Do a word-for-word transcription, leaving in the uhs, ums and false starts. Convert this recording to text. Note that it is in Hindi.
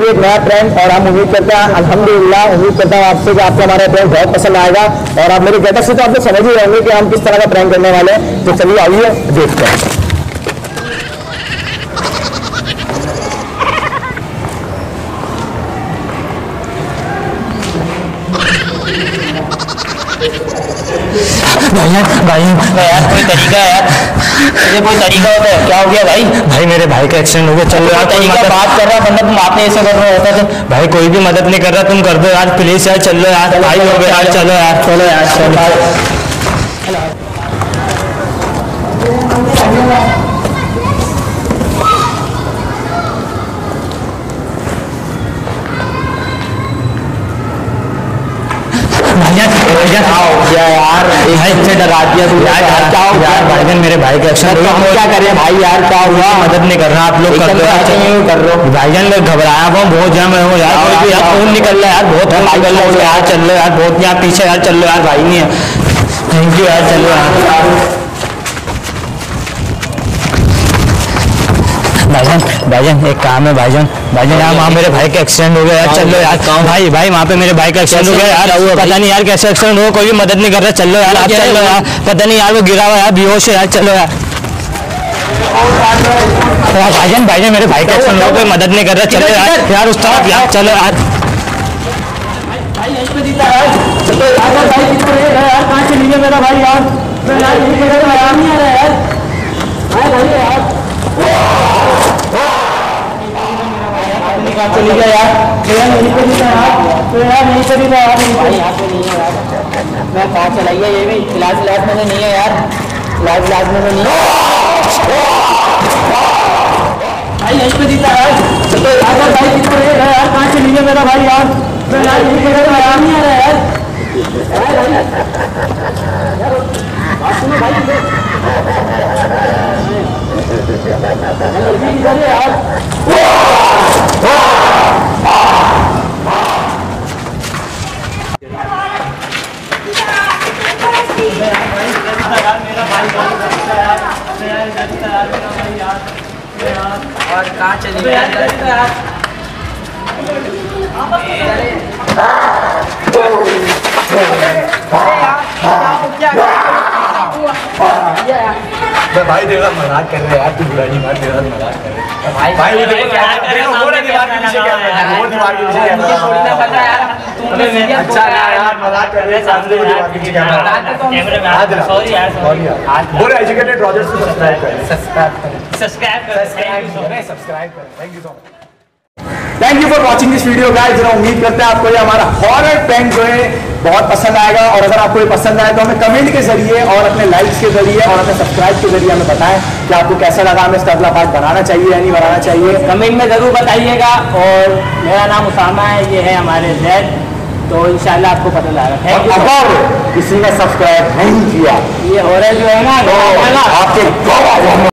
होगी एक नया प्रैंक और हम उम्मीद करते हैं अल्हम्दुलिल्लाह उम्मीद करता हूँ आपसे कि आपको हमारा प्रैंक बहुत पसंद आएगा और आप मेरे गेटअप से तो आप लोग समझ ही रहेंगे कि हम किस तरह का प्रैंक करने वाले हैं। तो चलिए आइए देखते हैं। भाई भाई यार कोई तरीका है यार, ये कोई तरीका होता है? क्या हो गया भाई? भाई मेरे भाई का एक्सीडेंट हो गया, चलो यार कोई मदद बात कर रहा है, मतलब तुम आपने ऐसे कर रहा होता तो भाई कोई भी मदद नहीं कर रहा, तुम कर दो यार प्लीज यार, चलो यार भाई हो गया यार, चलो यार चलो यार चलो। यार इससे डरा दिया तू यार, क्या हो यार भाईजान मेरे भाई का एक्शन क्या करें भाई यार, क्या हुआ? मदद नहीं कर रहा, आप लोग कर दो कर रहे हो भाईजान, मैं घबराया हुआ बहुत जाम है यार, कोई भी यार खून निकल रहा है यार, बहुत खून निकल रहा है यार, चल लो यार बहुत यहाँ पीछे यार, चल लो यार भाई नहीं है, थैंक यू यार, चलो यार भाईजान भाईजान एक काम है भाईजान भाईजान यार वहाँ मेरे भाई का एक्सीडेंट हो गया यार, चलो यार भाई भाई वहाँ पे मेरे भाई का एक्सीडेंट हो गया यार, पता नहीं यार कैसे एक्सीडेंट हुआ, कोई भी मदद नहीं कर रहा, चलो यार आप चलो यार, पता नहीं यार वो गिरा हुआ यार बेहोश है यार, चलो यार भाईजान भाईजान मेरे भाई का एक्सीडेंट हुआ, कोई मदद नहीं कर रहा, चलो यार यार उस तरफ यार, चलो यार कहाँ चली गया मेरा भाई यार, चली गया यार, यार नहीं चली था यार, तो यार नहीं चली था यार, भाई यहाँ पे नहीं है यार, मैं कहाँ चला गया, ये भी इलाज इलाज में नहीं है यार, इलाज इलाज में नहीं है भाई, यहीं पे जीता यार, तो यार भाई कितना है यार, कहाँ चली गया मेरा भाई यार, तो यार यहीं पे आराम नहीं आ रहा यार, बात सुनो भाई और कहाँ चली गई यार, भाई तेरा मजाक कर रहे यार, तू बुरा नहीं मान, तेरा मजाक कर रहे भाई भाई ये देखो क्या कर रहे हो, वो दीवार के पीछे क्या है, वो दीवार के पीछे क्या है, थोड़ी ना पता यार तुमने अच्छा यार मजाक कर रहे हैं, सामने दीवार के पीछे क्या है, कैमरे में हाथ दिला, सॉरी यार सॉरी यार, बोलो एजुकेटेड रॉजर्स को सब्सक्राइब करें, सब्सक्राइब करें सब्सक्राइब करें सब्सक्राइब करें, thank you so much, thank you for watching this video guys. जरा उम्मीद करते हैं आपको ये हमारा हॉरर प्रैंक जो है बहुत पसंद आएगा, और अगर आपको ये पसंद आए तो हमें कमेंट के जरिए और अपने लाइक्स के जरिए और अपने सब्सक्राइब के जरिए हमें बताएं कि आपको कैसा लगा, हमें इसका अगला पार्ट बनाना चाहिए या नहीं बनाना चाहिए, कमेंट में जरूर बताइएगा। और मेरा नाम उसामा है, ये है हमारे जैद, तो इंशाल्लाह आपको पता लगेगा। अगर किसी ने सब्सक्राइब नहीं किया, ये हॉरर जो है ना आपके